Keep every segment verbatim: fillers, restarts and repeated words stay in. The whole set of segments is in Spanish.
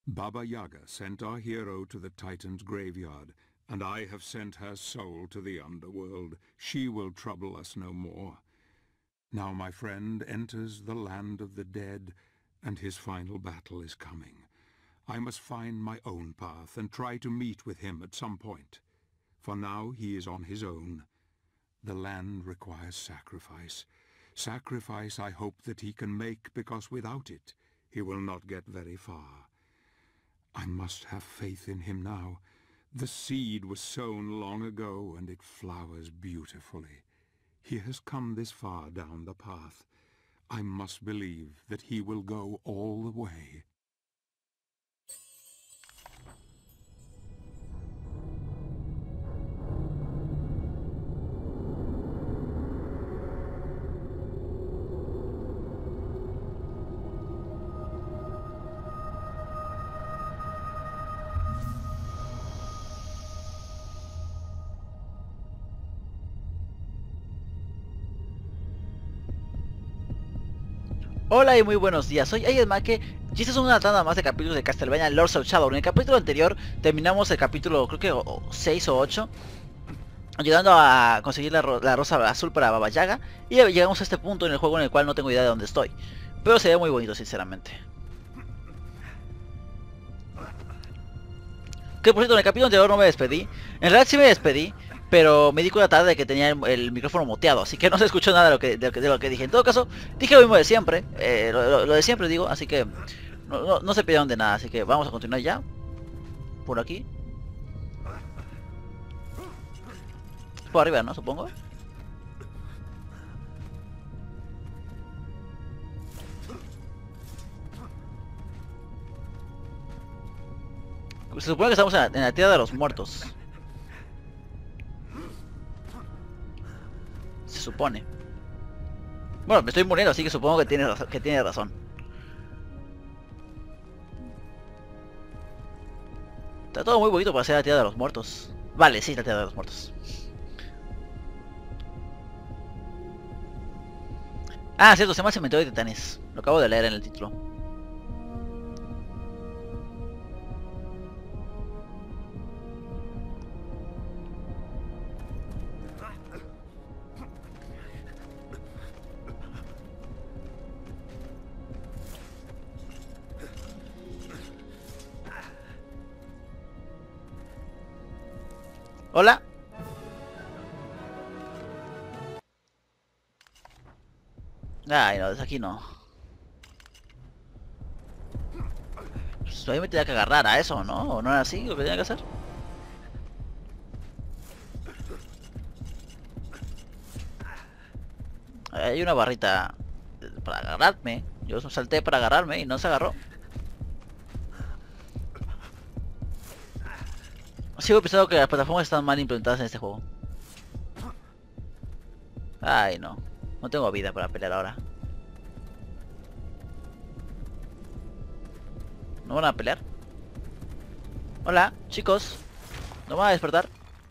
Baba Yaga sent our hero to the Titan's graveyard, and I have sent her soul to the underworld. She will trouble us no more. Now my friend enters the land of the dead, and his final battle is coming. I must find my own path and try to meet with him at some point. For now he is on his own. The land requires sacrifice. Sacrifice I hope that he can make, because without it, he will not get very far. I must have faith in him now. The seed was sown long ago, and it flowers beautifully. He has come this far down the path. I must believe that he will go all the way. Hola y muy buenos días, soy Ayedmake y esta es una tanda más de capítulos de Castlevania Lords of Shadow. En el capítulo anterior terminamos el capítulo, creo que seis o ocho, ayudando a conseguir la, ro la rosa azul para Baba Yaga. Y llegamos a este punto en el juego en el cual no tengo idea de dónde estoy, pero se ve muy bonito, sinceramente. Que por cierto, en el capítulo anterior no me despedí. En realidad sí me despedí, pero me di cuenta tarde de que tenía el, el micrófono muteado, así que no se escuchó nada de lo que, de lo que, de lo que dije. En todo caso, dije lo mismo de siempre, eh, lo, lo, lo de siempre digo, así que no, no, no se pidieron de nada, así que vamos a continuar ya. Por aquí. Por arriba, ¿no? Supongo. Se supone que estamos en la, en la tierra de los muertos. Se supone. Bueno, me estoy muriendo, así que supongo que tiene, que tiene razón. Está todo muy bonito para ser la tierra de los muertos. Vale, sí, la tierra de los muertos. Ah, cierto, se llama Cementerio de Titanes. Lo acabo de leer en el título. Hola. Ay, no, desde aquí no. Pues ahí me tenía que agarrar a eso, ¿no? ¿O no era así lo que tenía que hacer? Hay una barrita para agarrarme. Yo salté para agarrarme y no se agarró. Sigo pensando que las plataformas están mal implementadas en este juego. Ay, no. No tengo vida para pelear ahora. ¿No van a pelear? Hola, chicos. ¿No van a despertar?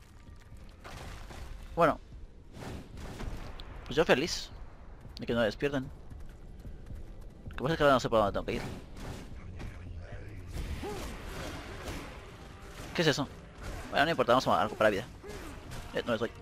Bueno. Pues yo feliz de que no despierten. Lo que pasa es que ahora no sé para dónde tengo que ir. ¿Qué es eso? Bueno, no importa, vamos a recuperar vida. Eh, no les doy.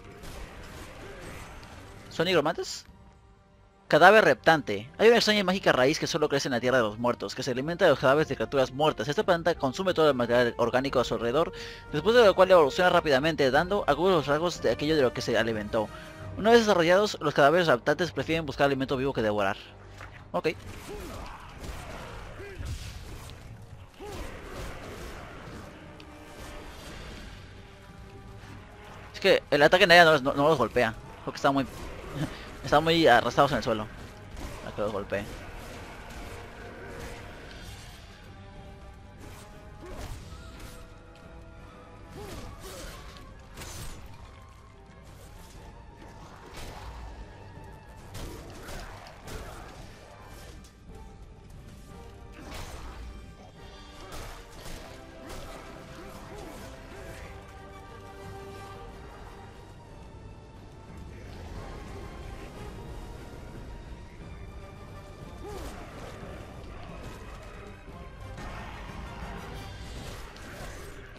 ¿Son nigromantes? Cadáver reptante. Hay una extraña y mágica raíz que solo crece en la tierra de los muertos, que se alimenta de los cadáveres de criaturas muertas. Esta planta consume todo el material orgánico a su alrededor, después de lo cual evoluciona rápidamente, dando algunos rasgos de aquello de lo que se alimentó. Una vez desarrollados, los cadáveres reptantes prefieren buscar alimento vivo que devorar. Ok. Es que el ataque en ella no, no, no los golpea, porque están muy... están muy arrastrados en el suelo. A que los golpee.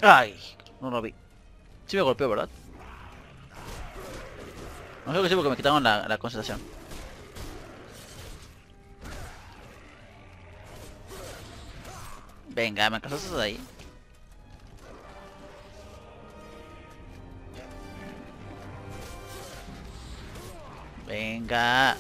Ay, no lo vi. Sí me golpeó, ¿verdad? No creo que sí porque me quitaron la, la concentración. Venga, me casaste de ahí. Venga.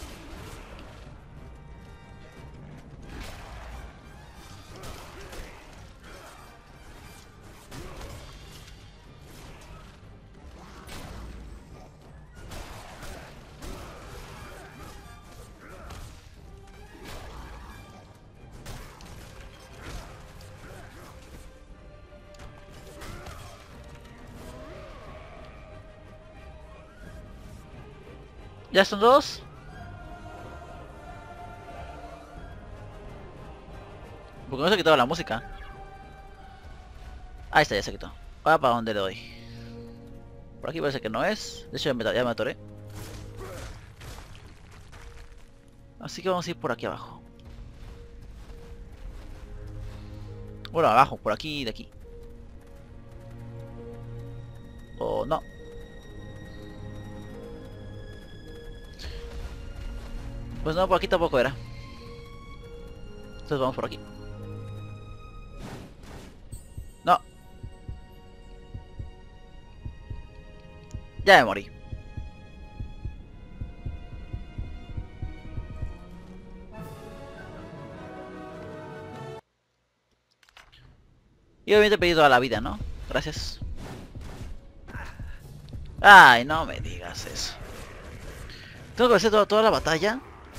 ¿Ya son dos? Porque no se ha quitado la música. Ahí está, ya se quitó. Ahora para dónde le doy. Por aquí parece que no es. De hecho ya me, ya me atoré. Así que vamos a ir por aquí abajo. Bueno, abajo, por aquí y de aquí. O no. Pues no, por aquí tampoco era. Entonces vamos por aquí. No. Ya me morí. Y obviamente he pedido toda la vida, ¿no? Gracias. Ay, no me digas eso. Tengo que hacer toda, toda la batalla.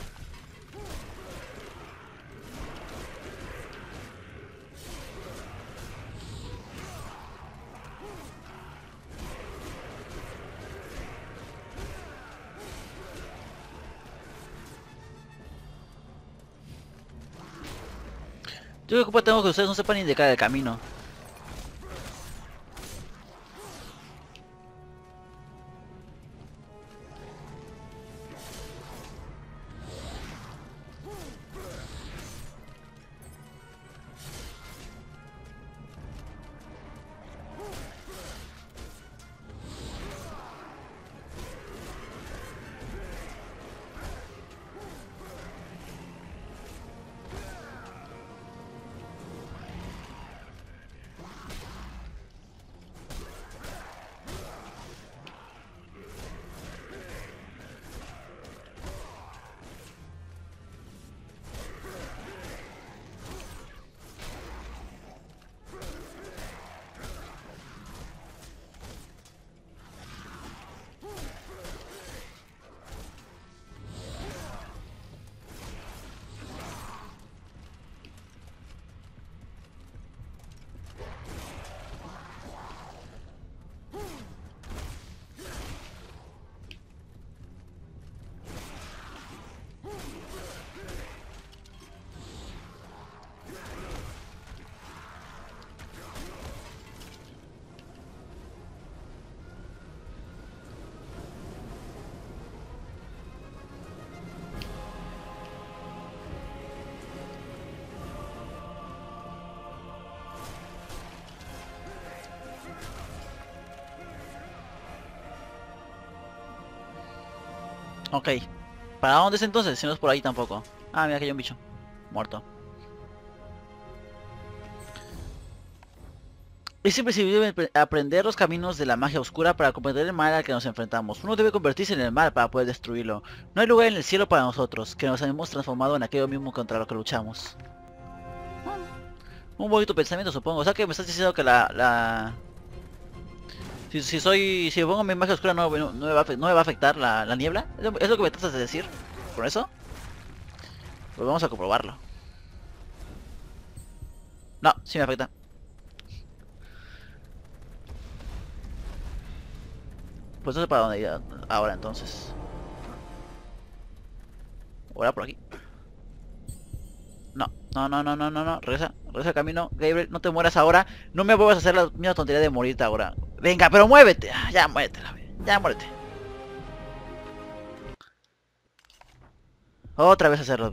Yo creo que tengo que ustedes no sepan indicar el camino. Ok. ¿Para dónde es entonces? Si no es por ahí tampoco. Ah, mira que hay un bicho. Muerto. Es imprescindible aprender los caminos de la magia oscura para comprender el mal al que nos enfrentamos. Uno debe convertirse en el mal para poder destruirlo. No hay lugar en el cielo para nosotros, que nos hemos transformado en aquello mismo contra lo que luchamos. Un bonito pensamiento, supongo. O sea que me estás diciendo que la... la... Si, si soy... Si pongo mi magia oscura no, no, no, me, va, no me va a afectar la, la niebla. ¿Es lo, ¿Es lo que me tratas de decir? ¿Por eso? Pues vamos a comprobarlo. No, sí me afecta. Pues no sé para dónde ir ahora entonces. Ahora por aquí. No, no, no, no, no, no, no. Regresa, regresa el camino. Gabriel, no te mueras ahora. No me vuelvas a hacer la misma tontería de morirte ahora. Venga, pero muévete. Ya, muévete. Ya, muérete. Otra vez hacerlo.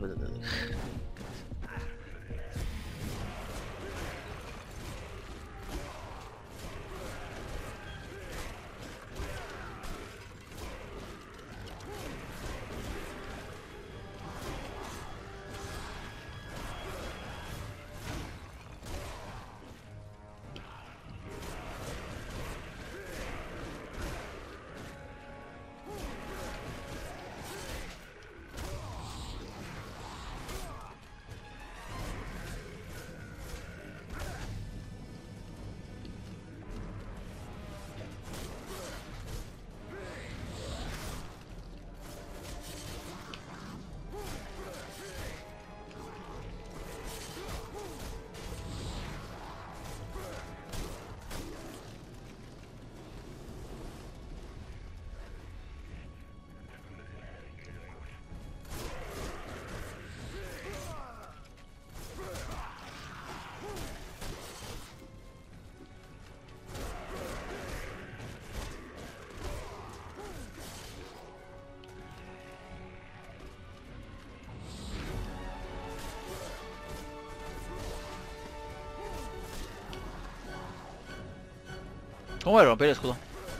¿Cómo le rompió el escudo?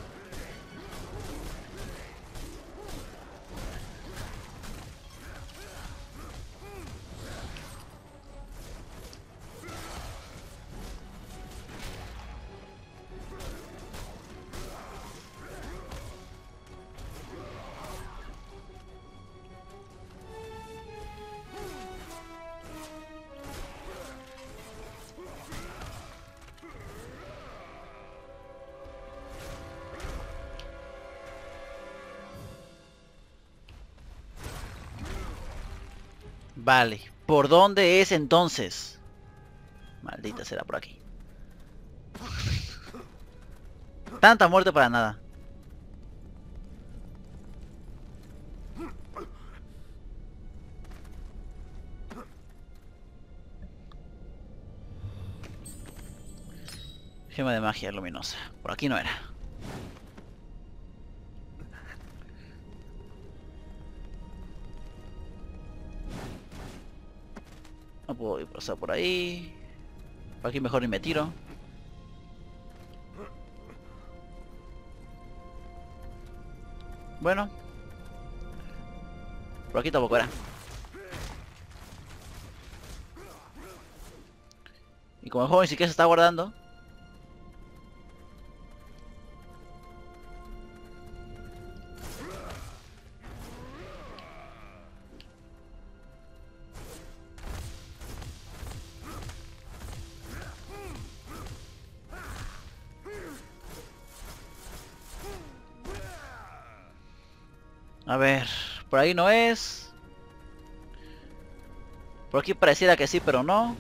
Vale, ¿por dónde es entonces? Maldita será por aquí. Tanta muerte para nada. Gema de magia luminosa. Por aquí no era. No puedo ir pasar por ahí. Por aquí mejor ni me tiro. Bueno. Por aquí tampoco era. Y como el joven sí que se está guardando. A ver, por ahí no es. Por aquí pareciera que sí, pero no.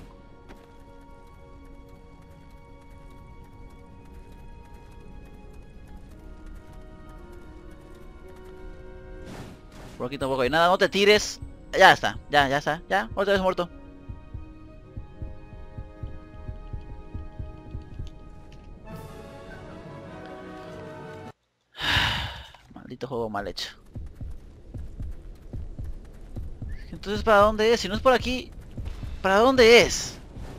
Por aquí tampoco hay nada, no te tires. Ya está, ya, ya está, ya, otra vez muerto. Maldito juego mal hecho. Entonces, ¿para dónde es? Si no es por aquí, ¿para dónde es?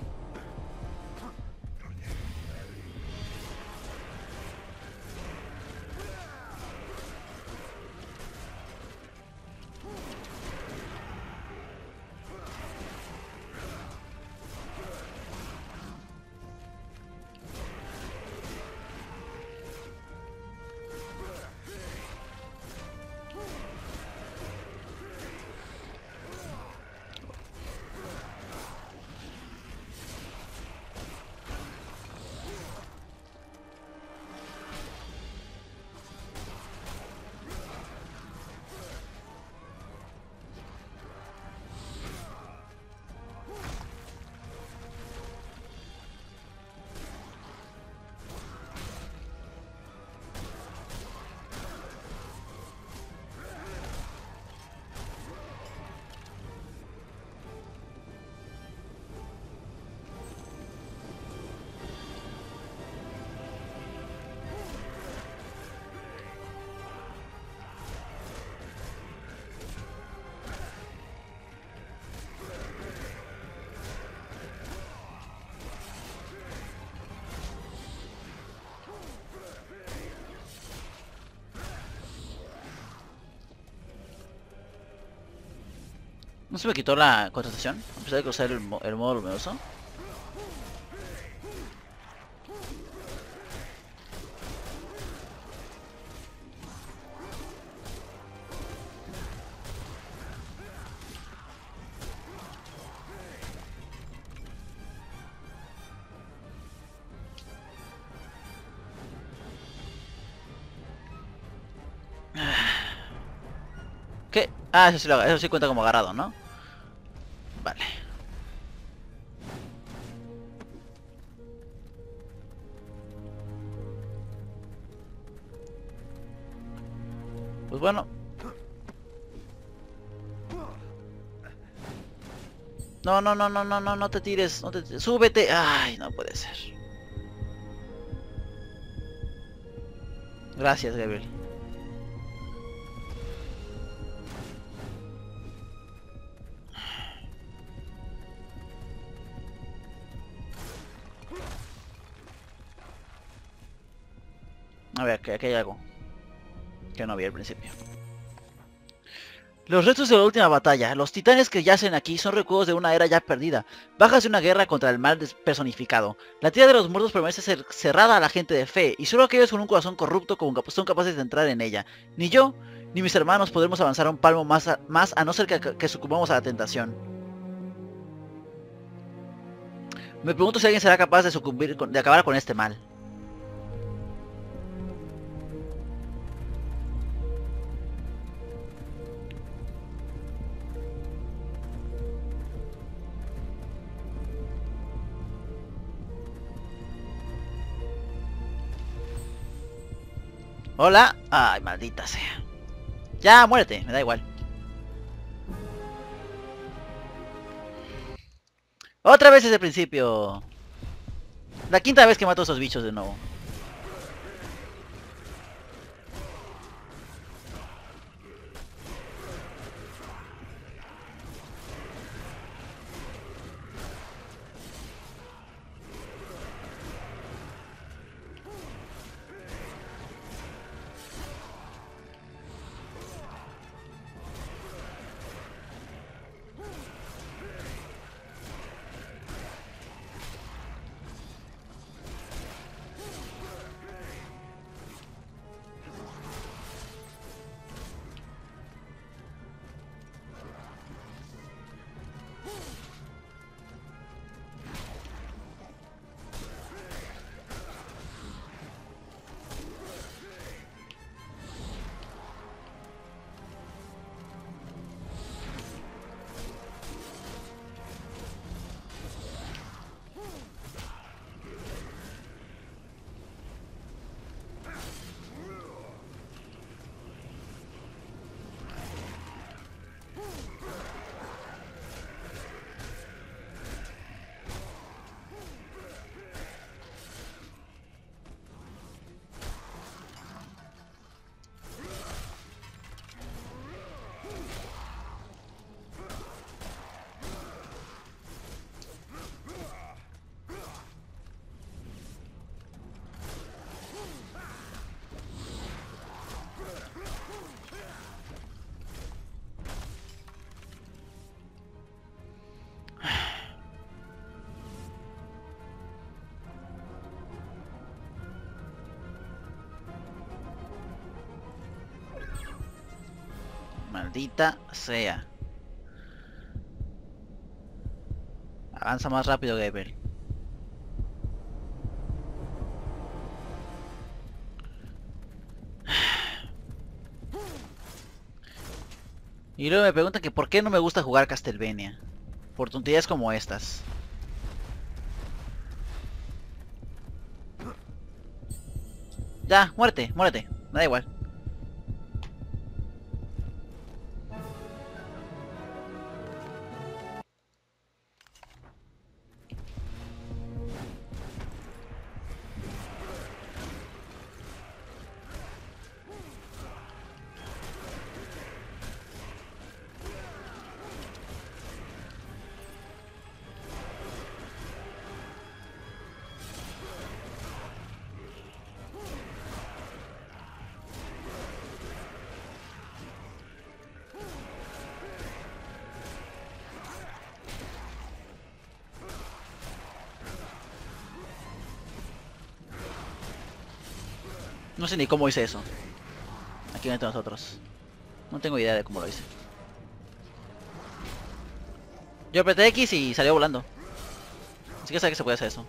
¿No se me quitó la contestación? A pesar de que usar el, mo el modo luminoso. ¿Qué? Ah, eso sí, lo, eso sí cuenta como agarrado, ¿no? Vale. Pues bueno. No, no, no, no, no, no, no te tires, no te tires. ¡Súbete! Ay, no puede ser. Gracias, Gabriel. A ver, aquí, aquí hay algo que no vi al principio. Los restos de la última batalla. Los titanes que yacen aquí son recuerdos de una era ya perdida. Bajas de una guerra contra el mal personificado. La tierra de los muertos permanece ser cerrada a la gente de fe, y solo aquellos con un corazón corrupto son capaces de entrar en ella. Ni yo, ni mis hermanos podremos avanzar un palmo más a, más a no ser que, que sucumbamos a la tentación. Me pregunto si alguien será capaz de sucumbir, con, de acabar con este mal. Hola. Ay, maldita sea. Ya, muérete, me da igual. Otra vez desde el principio. La quinta vez que mato a esos bichos de nuevo. Maldita sea. Avanza más rápido, Gabriel. Y luego me preguntan que por qué no me gusta jugar Castlevania. Por tonterías como estas. Ya, muérete, muérete. Me da igual. No sé ni cómo hice eso. Aquí entre nosotros. No tengo idea de cómo lo hice. Yo apreté X y salió volando. Así que sé que se puede hacer eso.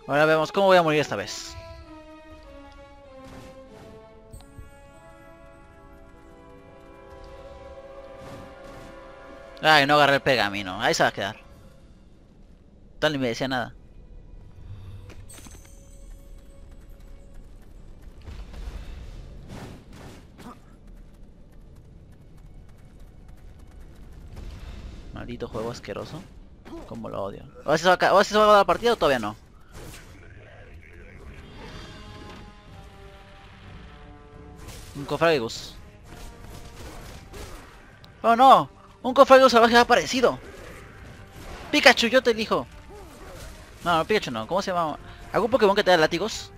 Ahora vemos cómo voy a morir esta vez. Ay, no agarré el pergamino. Ahí se va a quedar. Tal ni me decía nada. Maldito juego asqueroso. Como lo odio. ¿Ahora sí se va a, ahora sí se va a dar la partida o todavía no? Un Cofragus. ¡Oh no! ¡Un Cofragus salvaje ha aparecido! ¡Pikachu, yo te elijo! No, no, Pikachu no. ¿Cómo se llama? ¿Algún Pokémon que te da látigos?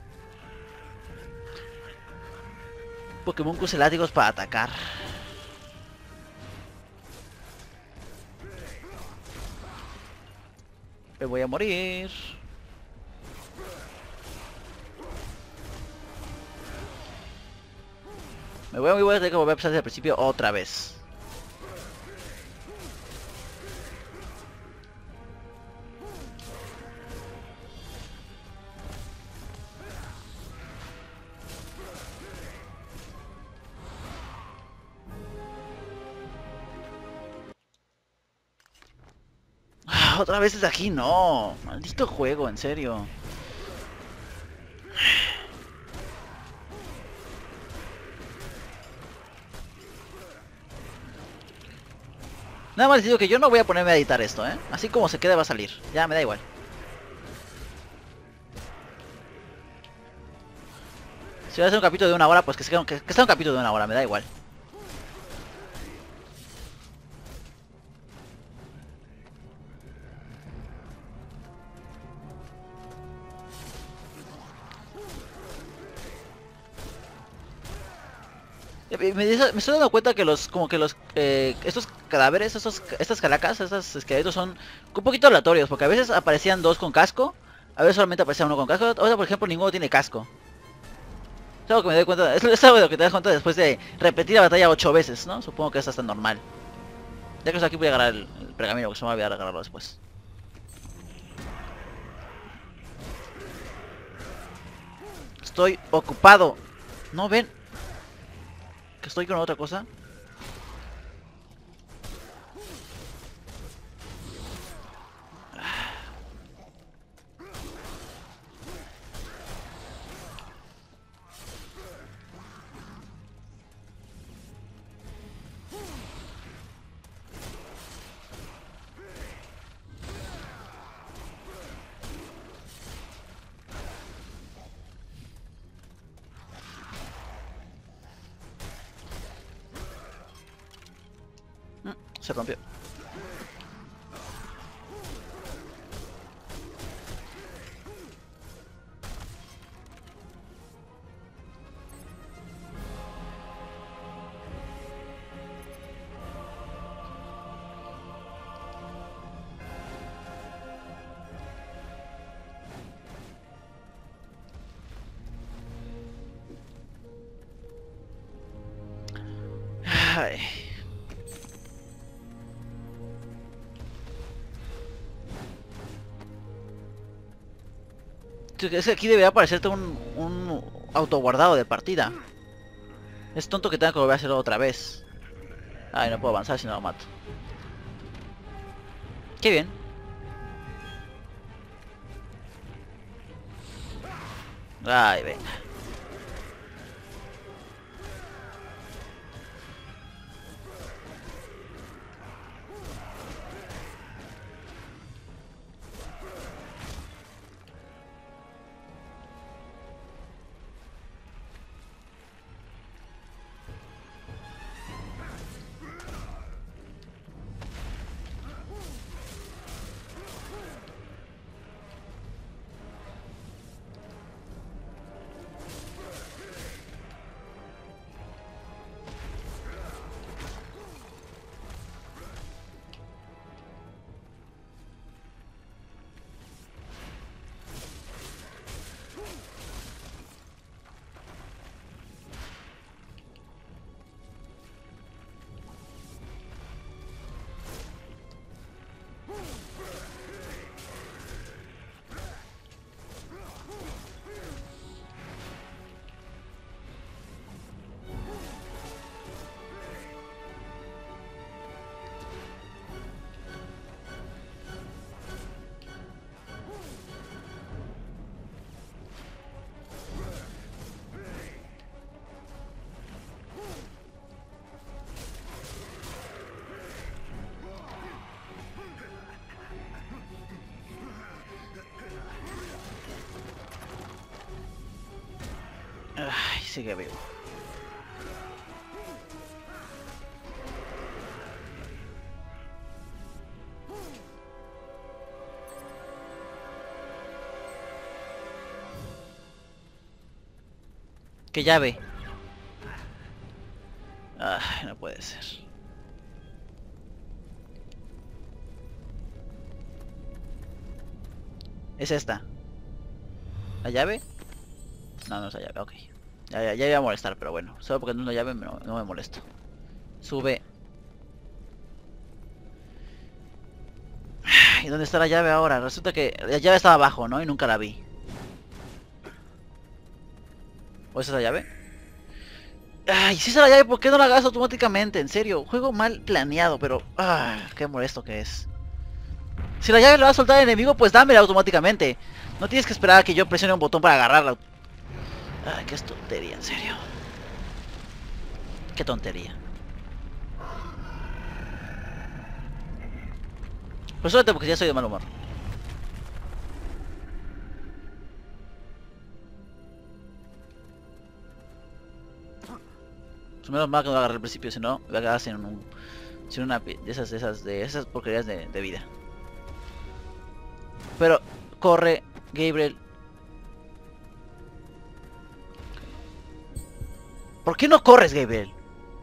Pokémon que use látigos para atacar. Me voy a morir. Me voy a, me voy a tener que volver a empezar desde el principio otra vez. Ah, otra vez desde aquí, no. Maldito juego, en serio. Nada más les digo que yo no voy a ponerme a editar esto, ¿eh? Así como se quede va a salir. Ya, me da igual. Si voy a hacer un capítulo de una hora, pues que sea, que, que sea un capítulo de una hora, me da igual. Me, me estoy dando cuenta que los, como que los, eh, estos cadáveres, estos, estas calacas, estos esqueletos son un poquito aleatorios, porque a veces aparecían dos con casco, a veces solamente aparecía uno con casco, ahora por ejemplo ninguno tiene casco. Es algo que me doy cuenta, es, es algo de lo que te das cuenta después de repetir la batalla ocho veces, ¿no? Supongo que eso es hasta normal. Ya que estoy aquí voy a agarrar el, el pergamino, que se me va a olvidar agarrarlo después. Estoy ocupado. ¿No ven? Que estoy con otra cosa. Se rompió. Ay. Es que aquí debería aparecerte un, un autoguardado de partida. Es tonto que tenga que volver a hacerlo otra vez. Ay, no puedo avanzar si no lo mato. Qué bien. Ay, venga. sigue vivo. ¿Qué llave? Ay, no puede ser. Es esta. ¿La llave? No, no es la llave, ok. Ya, ya, ya iba a molestar, pero bueno. Solo porque no es una llave no, no me molesto. Sube. ¿Y dónde está la llave ahora? Resulta que la llave estaba abajo, ¿no? Y nunca la vi. ¿O esa es la llave? Ay, si es la llave, ¿por qué no la hagas automáticamente? En serio, juego mal planeado, pero... Ah, qué molesto que es. Si la llave la va a soltar al enemigo, pues dámela automáticamente. No tienes que esperar a que yo presione un botón para agarrarla. Ay, qué tontería, en serio. Qué tontería. Pues suerte porque ya soy de mal humor. Pues menos mal que no lo agarré al principio, si no, me voy a quedar sin un... Sin una de esas, de esas, de esas porquerías de, de vida. Pero, corre, Gabriel. ¿Por qué no corres, Gabriel?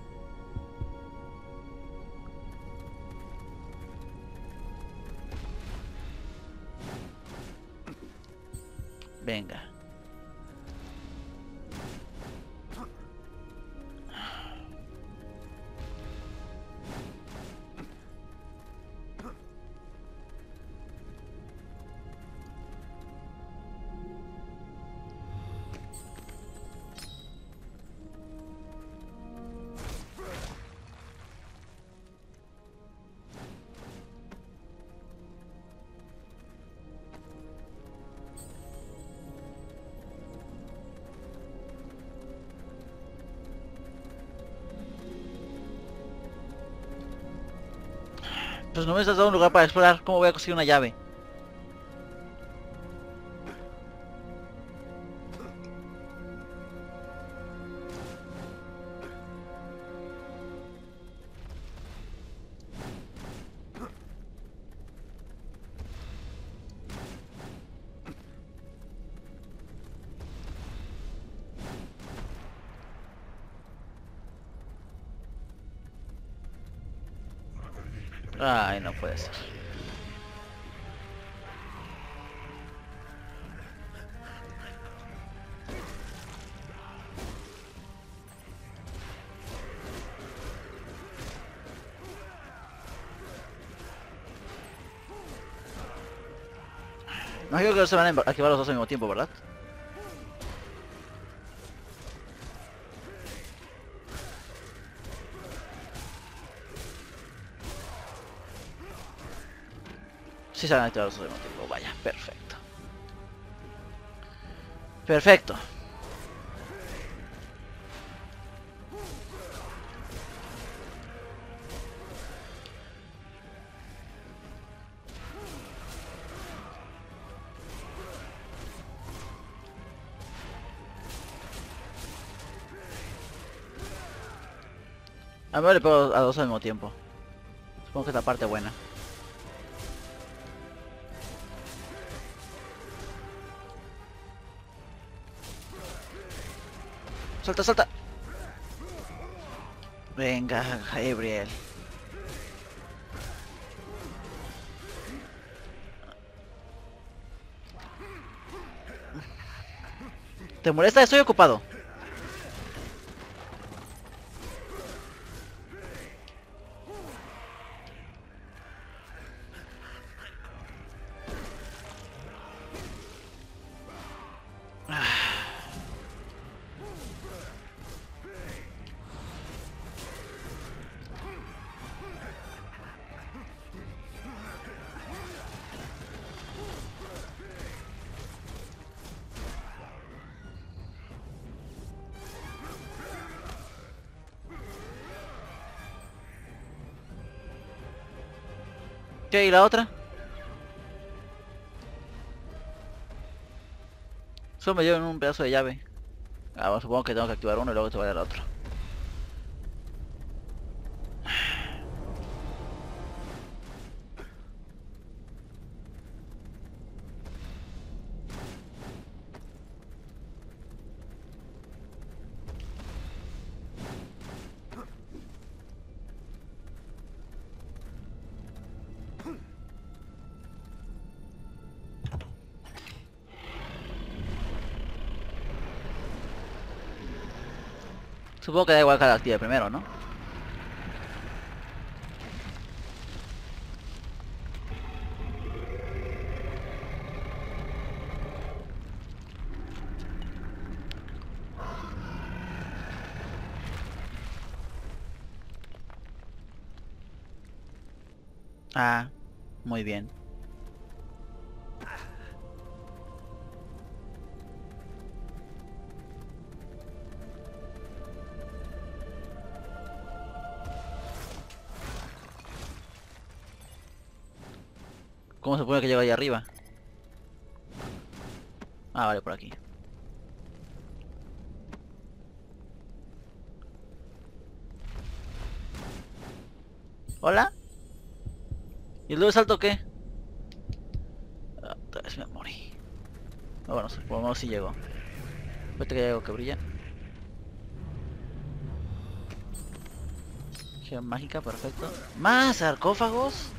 Venga. Pues no me has dado un lugar para explorar. ¿Cómo voy a conseguir una llave? Ay, no puede ser. No creo que no se van a activar los dos al mismo tiempo, ¿verdad? Sí se van a activar los dos al mismo tiempo, vaya, perfecto. Perfecto. A mí le pego a dos al mismo tiempo. Supongo que es la parte buena. Salta, salta. Venga, Gabriel. ¿Te molesta? Estoy ocupado. ¿Qué? ¿Y la otra? Solo me llevan un pedazo de llave. Ah, bueno, supongo que tengo que activar uno y luego activar el otro. Supongo que da igual que la active primero, ¿no? Ah, muy bien. ¿Cómo se supone que llego ahí arriba? Ah, vale, por aquí. ¿Hola? ¿Y luego salto qué? Ah, otra vez me morí. Ah, bueno, por lo menos sí llegó. Vete que hay algo que brilla. Gema mágica, perfecto. ¡Más sarcófagos!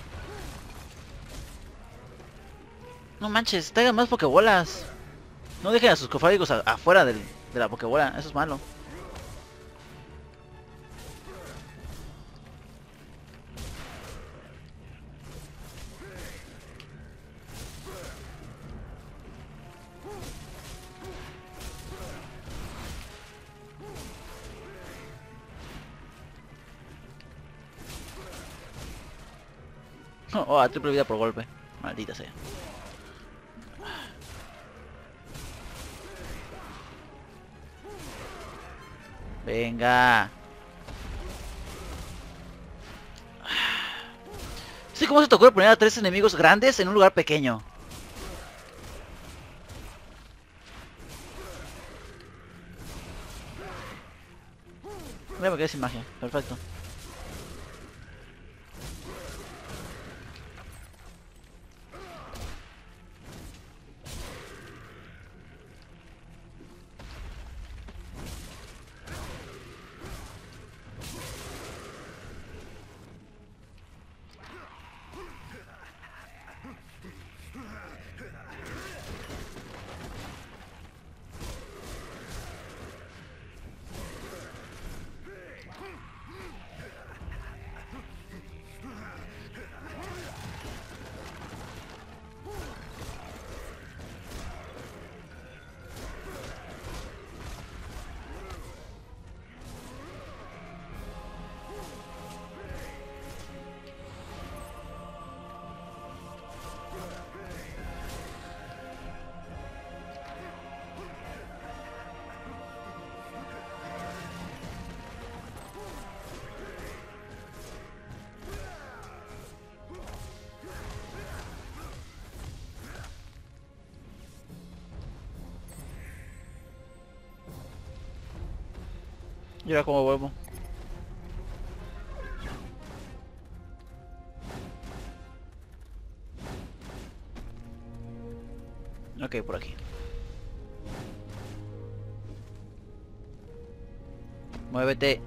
No manches, traigan más pokebolas. No dejen a sus sarcófagos a- afuera del, de la pokebola, eso es malo. Oh, a triple vida por golpe. Maldita sea. Venga. Sí, ¿cómo se te ocurre poner a tres enemigos grandes en un lugar pequeño? Mira, me quedé sin magia. Perfecto. Y ahora cómo vuelvo. Ok, por aquí. Muévete.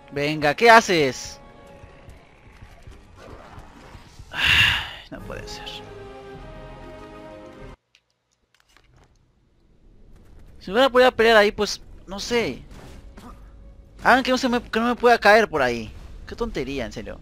Venga, ¿qué haces? Ay, no puede ser. Si hubiera podido pelear ahí, pues, no sé. Hagan que no, se me, que no me pueda caer por ahí. Qué tontería, en serio.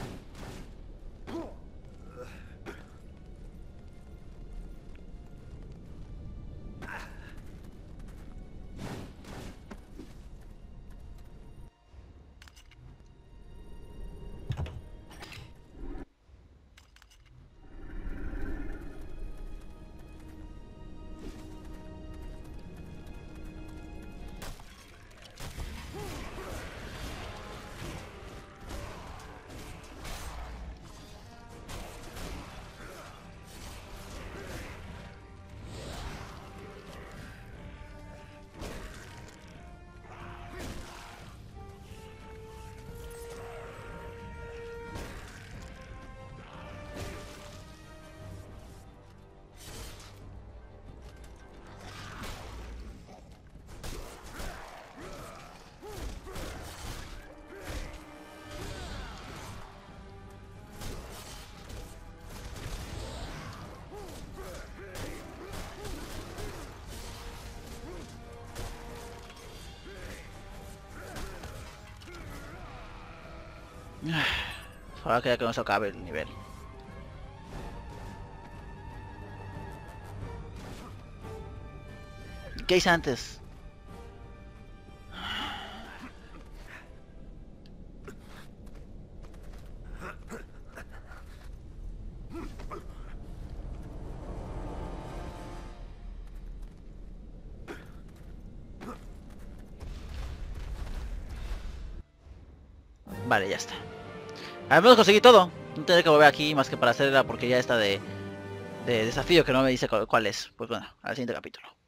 Ahora queda que no se acabe el nivel. ¿Qué hice antes? Vale, ya está. Al menos conseguí todo. No tendré que volver aquí más que para hacer la porquería esta de, de desafío que no me dice cuál es. Pues bueno, al siguiente capítulo.